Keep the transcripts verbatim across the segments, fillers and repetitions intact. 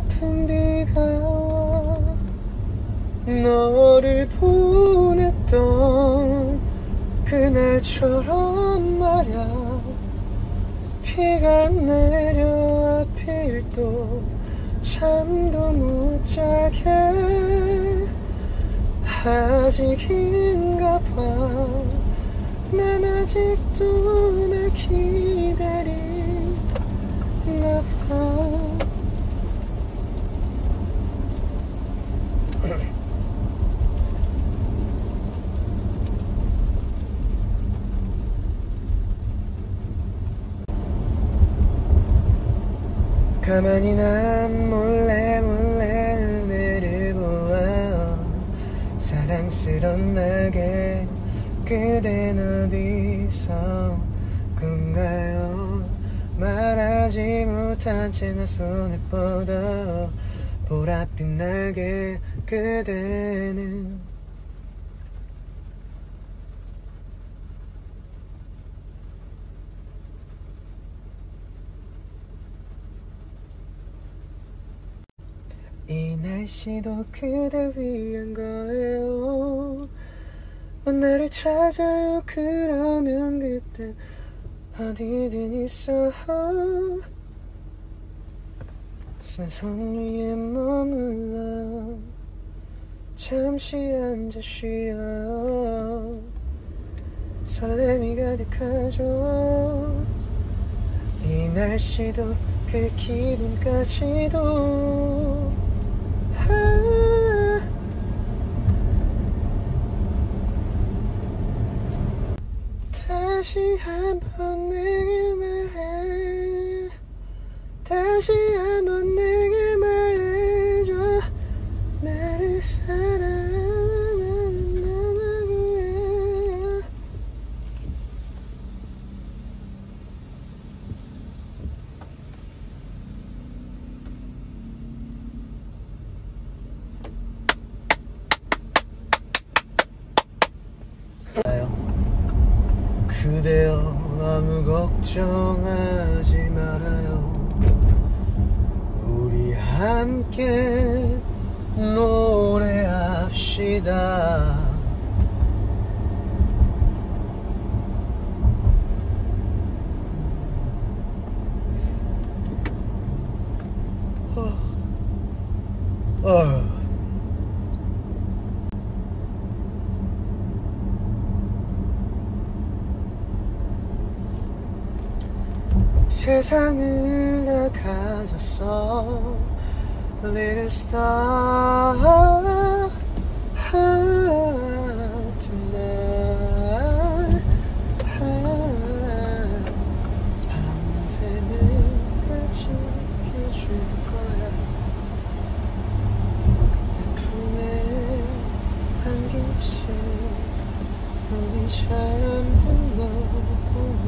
아픈 비가 와 너를 보냈던 그날처럼 말야. 비가 내려 하필 또 잠도 못 자게 아직인가 봐. 난 아직도 널 기다리나 봐. 가만히 난 몰래 몰래 은혜를 보아요. 사랑스런 날개 그댄 어디서 건가요. 말하지 못한 채 나 손을 뻗어 보랏빛 날개 그대는 이 날씨도 그댈 위한 거예요. 나를 찾아요. 그러면 그땐 어디든 있어. 내 손 위에 머물러 잠시 앉아 쉬어. 설렘이 가득하죠. 이 날씨도 그 기분까지도. 아, 다시 한번 내게 말해. 다시 한번 내게 말해줘. 나를 사랑하기에. 그대여 아무 걱정하지 말아요. 우리 함께 노래합시다. 어. 어. 세상을 다 가졌어 Little star tonight. 밤새 내가 지켜줄 거야. 내 품에 안긴 채 너니 사람들 너 보면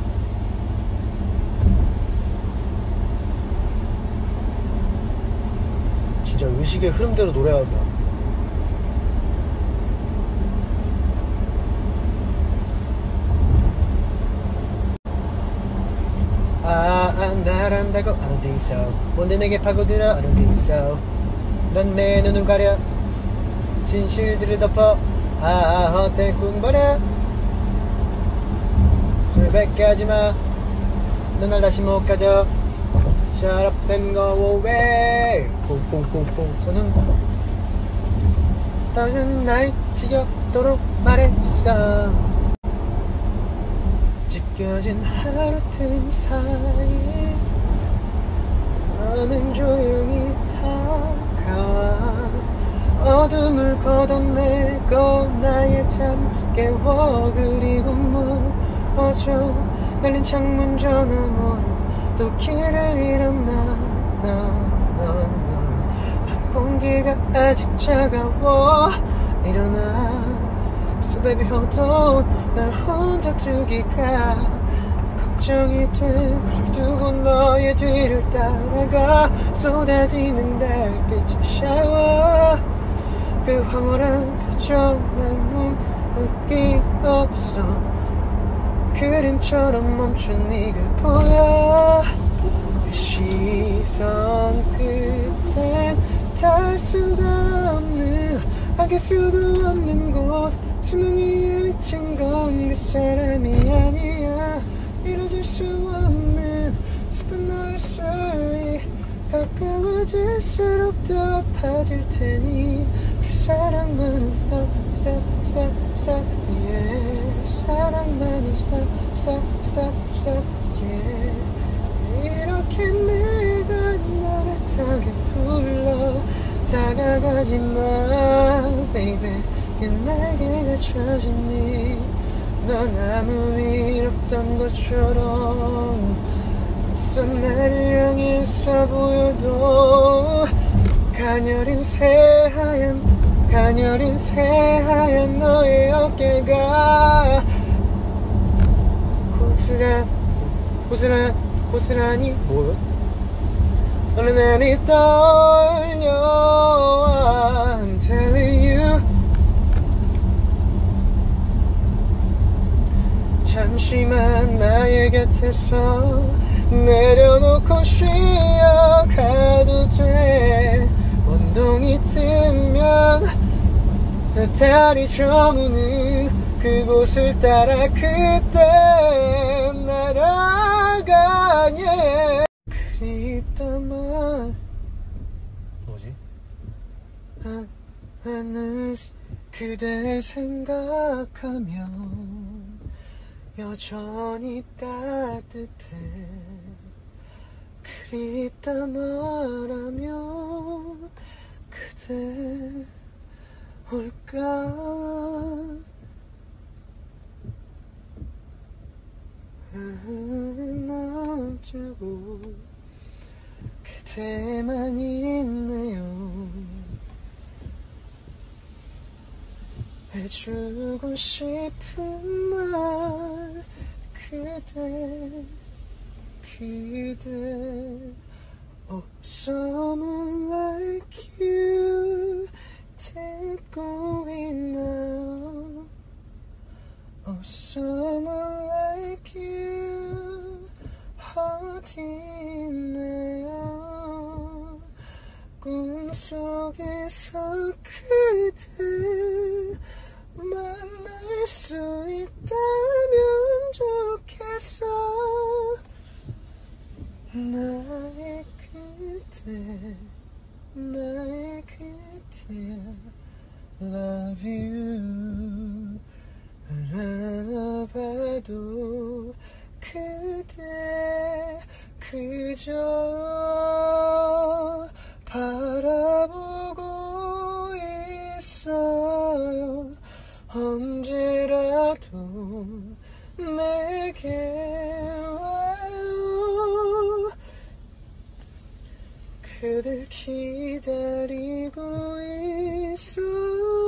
진짜 의식의 흐름대로 노래한다. 아, 아, 날 안다고 I don't think so. 뭔데 내게 파고들어 I don't think so. 넌 내 눈을 가려 진실들을 덮어. 아, 아, 헛될 꿈버려. 술밖에 하지마. 넌 날 다시 못 가져. Shut up and go away. 퐁퐁퐁퐁 저는 당신 날 지겹도록 말했어. 찢겨진 하루 틈 사이에 너는 조용히 다가와. 어둠을 걷어내고 나의 잠 깨워. 그리고 멀어져 열린 창문 저 너머로 또 길을 잃었나. 너, 너, 너. 밤 공기가 아직 차가워. 일어나 So baby hold on. 날 혼자 두기가 걱정이 돼. 그걸 두고 너의 뒤를 따라가. 쏟아지는 달빛을 샤워. 그 황홀한 표정 난 눈이 없어. 그림처럼 멈춘 네가 보여. 그 시선 끝 곁엔 닿을 수가 없는 아낄 수도 없는 곳 수명 위에 미친 건 그 사람이 아니야 이루어질 수 없는 슬픈 너의 소리 가까워질수록 더 아파질 테니 그 사랑만은 stop stop stop stop yeah 사랑만은 stop stop stop stop yeah 이렇게 내가 너를 타게 불러 다가가지마 baby 그 날개가 쳐지니 넌 아무 일 없던 것처럼 낯선 나를 향해 서 보여도 가녀린 새하얀 가녀린 새하얀 너의 어깨가 고스란 고스란 고스란히 뭐요? 너는 많이 떨려 I'm telling you 잠시만 나의 곁에서 내려놓고 쉬어가도 돼 원동이 뜨면 달이 저무는 그곳을 따라 그때 날아가네 그립단 말 뭐지? 아, 하늘 그댈 생각하면 여전히 따뜻해 그립다 말하면 그대 올까 흐르는 어쩌고 그대만 있네요 해주고 싶은 말 그대 그대 Oh someone like you 듣고 있나 Oh someone like you 어디 있나요 꿈속에서 그댈 만날 수 있다면 좋겠어 나의 그대 나의 그대 Love you 알아봐도 그대 그저 바라보고 있어요 언제라도 내게 와요 그댈 기다리고 있어